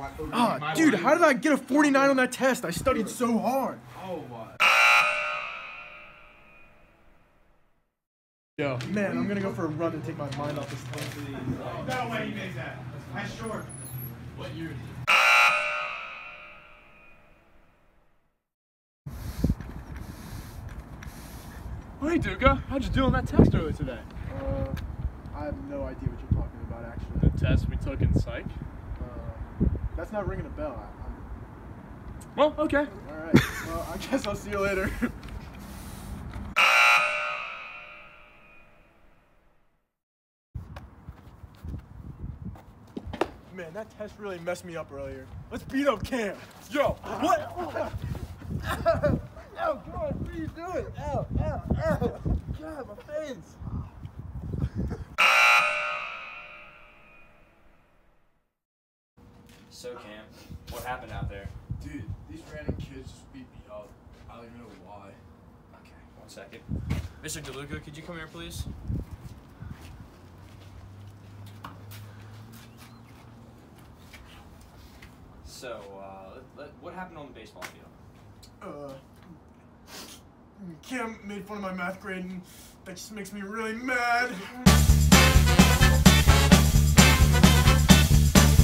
Ah, dude, how did I get a 49 on that test? I studied so hard. Oh, what? Yo, man, I'm gonna go for a run and take my mind off this thing. No way you made that. That's short. What year is it? Hey, DeLuca, how'd you do on that test earlier today? I have no idea what you're talking about, actually. The test we took in Psych? That's not ringing a bell. Well, okay. Alright, well, I guess I'll see you later. Man, that test really messed me up earlier. Let's beat up Cam. Yo, what? Ow, God, what are you doing? Ow, ow, ow. God, my face. So, Cam, what happened out there? Dude, these random kids just beat me up. I don't even know why. Okay, 1 second. Mr. DeLuca, could you come here, please? So, what happened on the baseball field? Cam made fun of my math grade, and that just makes me really mad.